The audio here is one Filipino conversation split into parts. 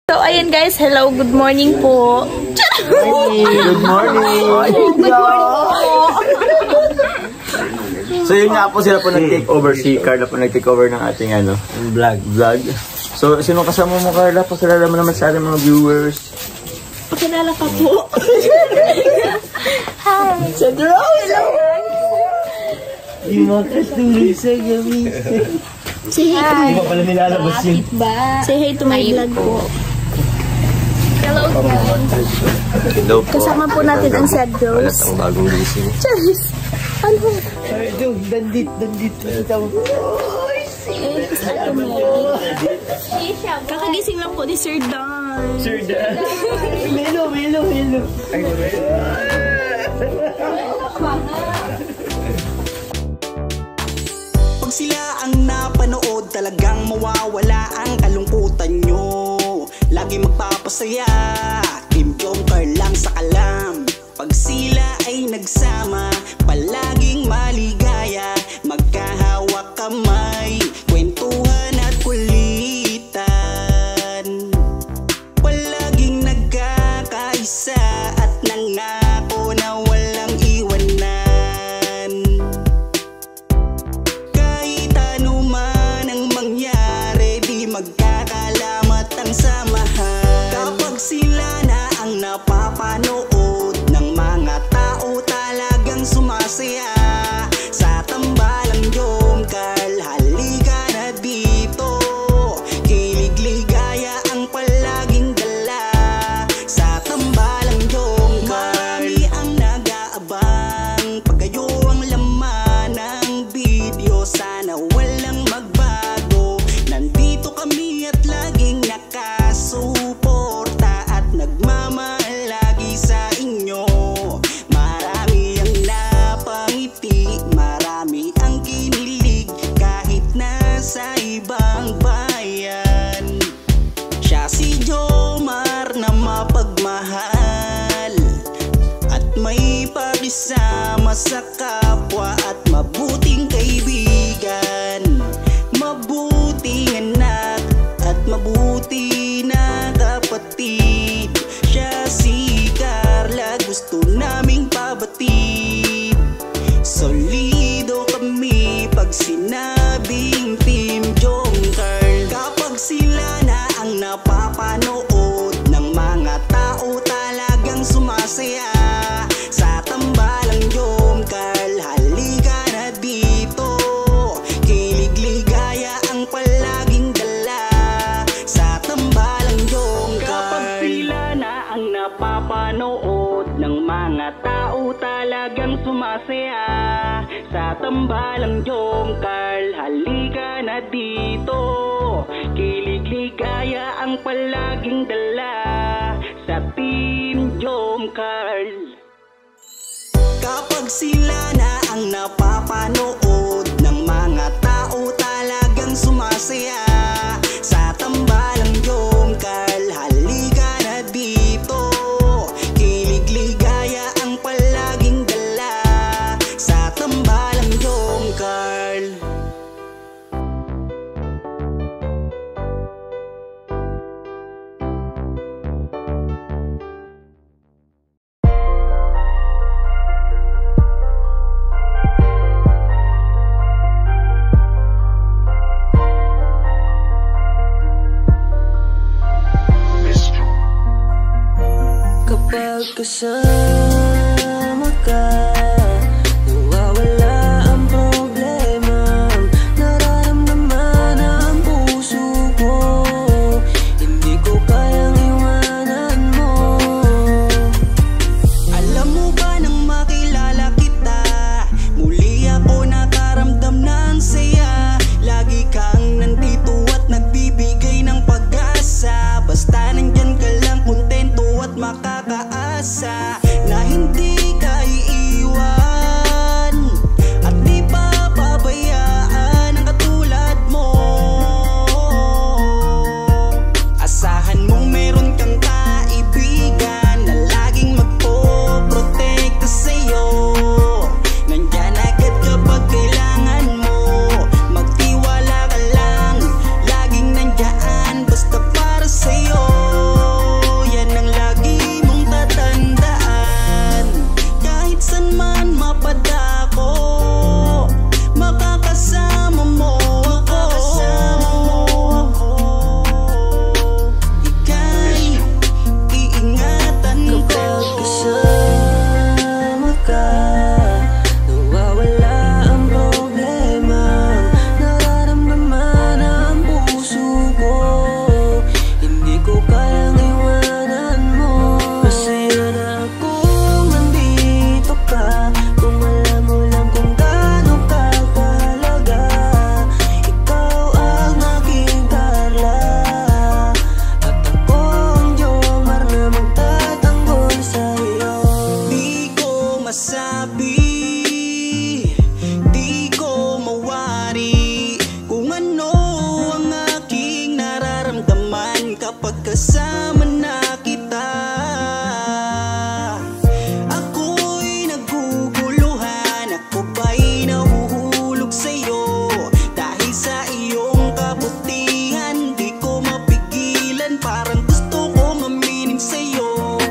So, ayan guys, hello, good morning po. Good morning. So yun nga po, sila po nag-take over, si Carla po nag-take over ng ating vlog. So sino kasama mo, Carla? Pakilala mo naman sa ating mga viewers. Pakilala ka po. Hi. Sandra, hello. Yung mga kasturi sa gabi. Say hi. Hindi mo pala nilalabas yun. Say hi to my vlog po. Hello guys. Hello po. Kasama po natin ang sad girls. Wala sa bagong gising. Charis. Ano? Dandit. Kakagising lang po ni Sir Dan. Melo. Pag sila ang napanood, talagang mawawala ang kalungkutan nyo. Lagi magpapasaya, Team Jonker lang sa kalam. Pag sila ay nagsama, palaging maligaya. Magkahawak kamay, kwentuhan at kulitan. Palaging nagkakaisa at nangako na walang iwanan. Kahit ano man ang mangyari, di magkakalamat ang samahan. Kapag sila na ang napapanood ng mga tao, talagang sumasaya. Sa tambalang Jonker, halika na dito. Kilig-ligaya ang palaging dala. Sa tambalang Jonker, marami ang nag-aabang. Pag kayo ang laman ng video, sana walang magbago. Nandito kami at laging nakasuporta at nagmamahal lagi sa inyo. Marami ang napangiti, marami ang kinilig, kahit nasa ibang bayan. Siya si Jomar na mapagmahal at may pakisama sa kapwa at mabuting kaibigan. Mabuting anak at mabuti na kapatid. Siya si Carla, gusto naming pabatid. Solido kami pag sinabing Team Jonker. Kapag sila na ang napapanood ng mga tao, talagang sumasaya. Sa tambalang Jonker, halika na dito. Kilig-ligaya ang palaging dala. Sa tambalang Jonker. Kapag sila na ang napapanood ng mga tao, talagang sumasaya. Sa tambalang Jonker, halika na dito. Kilig-ligaya ang palaging dala. Sa Team Jonker. Kapag sila na ang napapanood ng mga tao, talagang sumasaya. Sa tambalang Jonker, halika na dito. Kilig-ligaya ang palaging dala. Sa tambalang Jonker. Kapag kasama ka, nawawala ang problema. Nararamdaman ang puso ko, hindi ko kayang iwanan mo. Alam mo ba nang makilala kita, muli ako nakaramdam ng saya. Lagi kang nandito at nagbibigay ng pag-asa. Basta nandyan ka lang, kontento at makakaasa na hindi ka iiwan at di pa pabayaan ang katulad mo. Asahan mong meron kang kaibigan na laging magpo-protekta sa'yo. Nandyan agad kapag kailangan mo. Magtiwala ka lang, laging nandyan basta para sa'yo. naman na kita. Ako'y naguguluhan, ako ba'y nahuhulog sa'yo? Dahil sa iyong kabutihan, di ko mapigilan, parang gusto kong aminin sa'yo.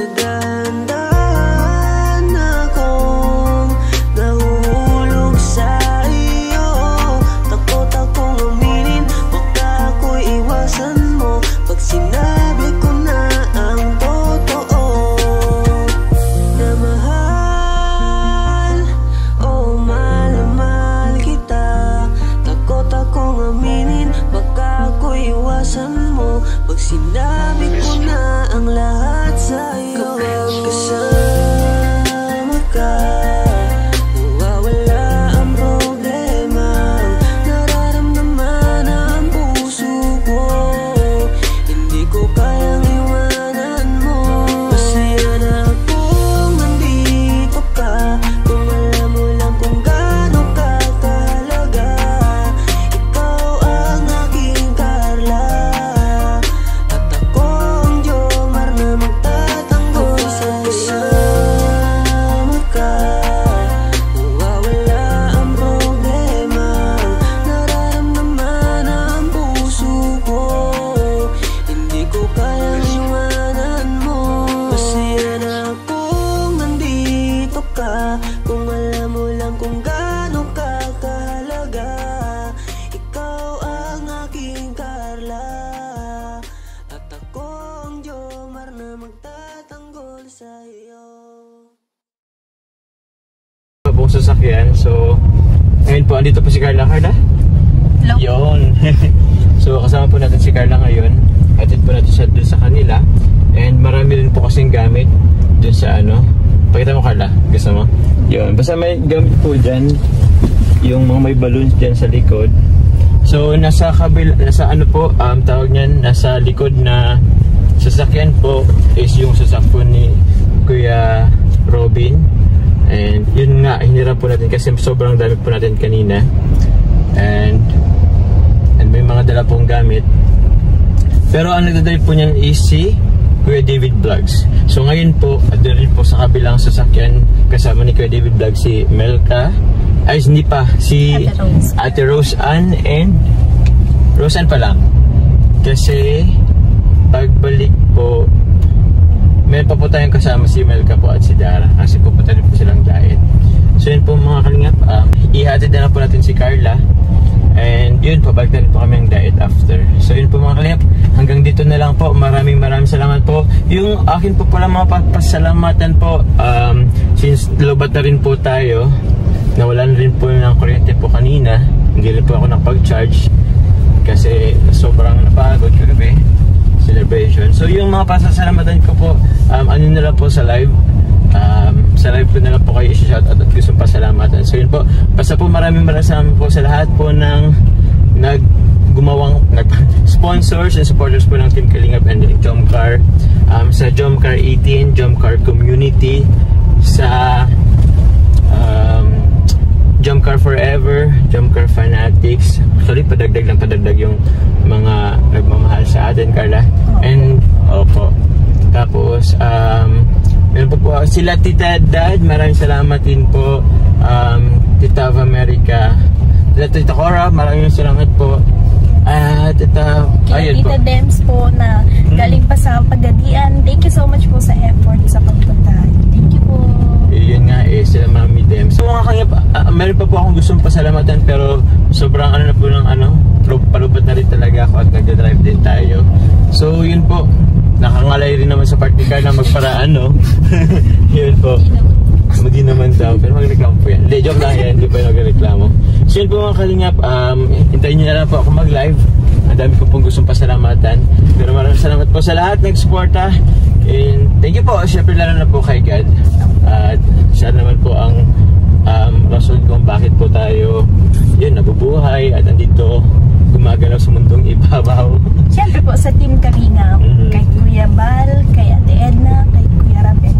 Nagdahan akong nahuhulog sa iyo. Takot akong aminin, baka ako'y iwasan mo pag sinabi ko na ang totoo. Na mahal, oh mahal na mahal kita. Takot akong aminin, baka ako'y iwasan mo pag sinabi ko na ang lahat sa'yo. Kapag kasama ka, nawawala ang problema. Nararamdaman ang puso ko, hindi ko kayang iwanan mo. Masaya na akong nandito ka, kung alam mo lang kung gaano ka kahalaga. Ikaw ang aking Carla, at ako ang Jomar na magtatanggol sa kasama ka. Nawawala ang problema, nararamdaman ang puso ko, hindi ko kayang iwanan mo. Masaya na akong nandito ka, kung alam mo lang kung gaano ka kahalaga. Ikaw ang aking Carla, at ako ang Jomar na magtatanggol sa'yo. Buong sasakyan. So, ngayon po, andito po si Carla. Carla? Hello. Yun. So, kasama po natin si Carla ngayon. Atid po natin siya dun sa kanila. And marami rin po kasing gamit dun sa ano. Pakita mo, Carla. Gusto mo? Yun. Basta may gamit po dyan. Yung mga may balloons dyan sa likod. So, nasa ano po, tawag niyan, nasa likod na sasakyan po is yung sasakyan ni Kuya Robin. And yun nga, hinirap po natin kasi sobrang dami po natin kanina. And may mga dala pong gamit. Pero ang nagdadrive po niyan is si Kuya David Vlogs. So ngayon po, doon rin po sa kabilang sasakyan kasama ni Kuya David Vlogs si Melka. Ay, hindi pa. Si Ate Rose Ann and Rose Ann pa lang. Kasi pagbalik po, meron pa po tayong kasama si Melka po at si Dara. Kasi pupunta rin po silang diet. So yun po mga kalingap, ihatid na lang po natin si Carla. And yun, pabalik na rin po kami ang diet after. So yun po mga kalingap, hanggang dito na lang po. Maraming salamat po. Yung akin po pala mga pasalamatan po, since lobat na rin po tayo, nawalan rin po ng kuryente po kanina. Hindi rin po ako nakapag-charge kasi sobrang napagod kagabi celebration. So yung mga pasasalamatan ko po, ano na lang po sa live. Sa live ko na lang po kayo i-shoutout at gusto pasalamatan. So yun po, basta po maraming salamat po sa lahat po ng sponsors and supporters po ng Team Kalingap and Jomcar. Sa Jomcar 18, Jomcar Community, sa Jomcar Forever, Jomcar Fanatics. Actually, padagdag yung mga nagmamahal sa atin, Carla. And, opo. Tapos, meron po sila Tita Dad, maraming salamat din po. Tita of America, Tita Cora, maraming salamat po. Tita Dems po na galing pa sa Pagadian. Thank you so much po sa effort sa pagpunta. Thank you po. Yun nga sila Mami Dems. So mga kanya, meron pa po akong gustong pasalamatan pero sobrang ano na po ng palubat na rin talaga ako at nagdadrive din tayo. So yun po, nakangalay rin naman sa particar na magparaan, no? Yun po. Hindi naman daw, pero magreklamo po yan. Hindi, joke lang yan, hindi pa yung magreklamo. So yun po mga kalingap, hintayin nyo na lang po ako mag-live. Ang dami ko pong gustong pasalamatan. Pero maraming salamat po sa lahat nagsuporta. And thank you po, syempre lalo na po kay God. At siya naman po ang rason kung bakit po tayo nabubuhay at andito gumagalaw sa mundong ibabaw. Siyempre po sa Team Kalingap, kay Kuya Bal, kay Ate Edna, kay Kuya Rap and